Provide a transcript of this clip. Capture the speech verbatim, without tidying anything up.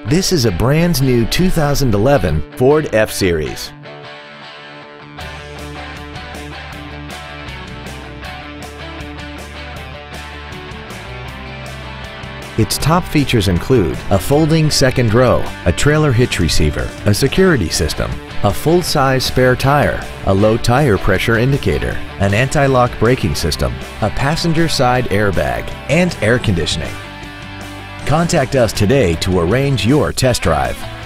This is a brand new two thousand eleven Ford F-Series. Its top features include a folding second row, a trailer hitch receiver, a security system, a full-size spare tire, a low tire pressure indicator, an anti-lock braking system, a passenger side airbag, and air conditioning. Contact us today to arrange your test drive.